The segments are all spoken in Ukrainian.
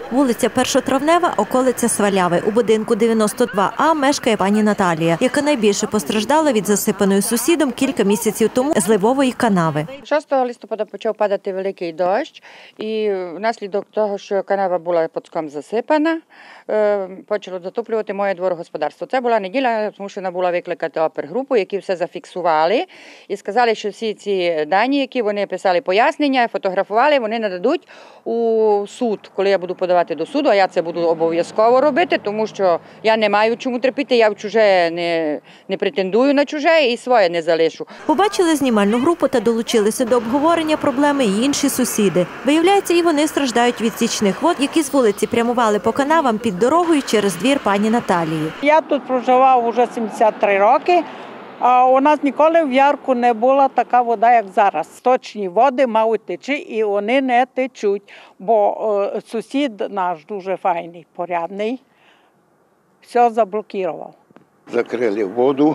Вулиця Першотравнева, околиця Сваляви. У будинку 92А мешкає пані Наталія, яка найбільше постраждала від засипаної сусідом кілька місяців тому зливової канави. 6 листопада почав падати великий дощ, і внаслідок того, що канава була піском засипана, почало затоплювати моє дворогосподарство. Це була неділя, тому що вона була викликати опергрупу, які все зафіксували і сказали, що всі ці дані, які вони писали пояснення, фотографували, вони нададуть у суд, коли я буду подавати до суду, а я це буду обов'язково робити, тому що я не маю чому терпіти, я в чуже не претендую на чуже і своє не залишу. Побачили знімальну групу та долучилися до обговорення проблеми і інші сусіди. Виявляється, і вони страждають від стічних вод, які з вулиці прямували по канавам під дорогою через двір пані Наталії. Я тут проживав вже 73 роки, а у нас ніколи в Ярку не була така вода, як зараз. Сточні води мають течі і вони не течуть, бо сусід наш дуже файний, порядний, все заблокував. Закрили воду,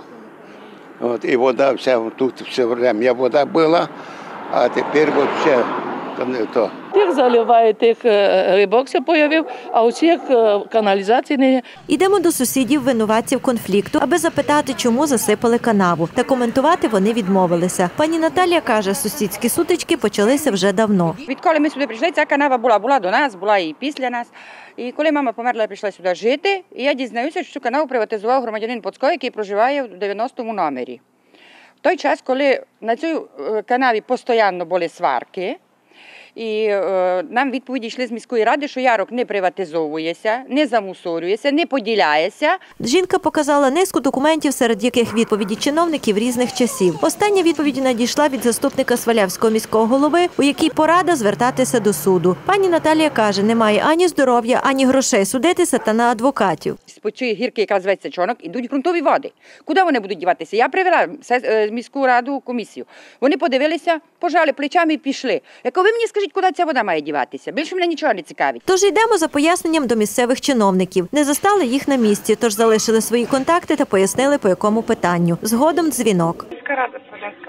і вода вся, тут все время вода була, а тепер взагалі не то. Тих заливає, тих рибок се появив, а у цих каналізацій не є. Йдемо до сусідів винуватців конфлікту, аби запитати, чому засипали канаву. Та коментувати вони відмовилися. Пані Наталія каже, сусідські сутички почалися вже давно. Відколи ми сюди прийшли, ця канава була до нас, була і після нас. І коли мама померла, я прийшла сюди жити, і я дізнаюся, що цю канаву приватизував громадянин Поцько, який проживає в 90-му номері. В той час, коли на цій канаві постійно були сварки, і нам відповіді йшли з міської ради, що ярок не приватизовується, не замусорюється, не поділяється. Жінка показала низку документів, серед яких відповіді чиновників різних часів. Остання відповідь надійшла від заступника Свалявського міського голови, у якій порада звертатися до суду. Пані Наталія каже, немає ані здоров'я, ані грошей судитися та на адвокатів. По цій гірки, яка зветься Чонок, ідуть ґрунтові води. Куди вони будуть діватися? Я привела міську раду комісію. Вони подивилися, пожали плечами і пішли. Як ви мені скажіть, куди ця вода має діватися? Більше мене нічого не цікавить. Тож йдемо за поясненням до місцевих чиновників. Не застали їх на місці, тож залишили свої контакти та пояснили, по якому питанню. Згодом дзвінок. Міська рада Свалявська.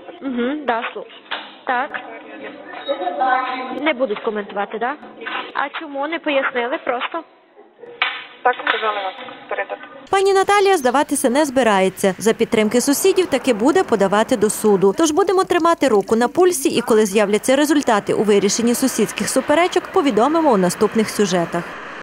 Так. Не будуть коментувати, так? А чому не пояснили просто? Так сказали вас передати. Пані Наталія здаватися не збирається. За підтримки сусідів таки буде подавати до суду. Тож будемо тримати руку на пульсі і коли з'являться результати у вирішенні сусідських суперечок, повідомимо у наступних сюжетах.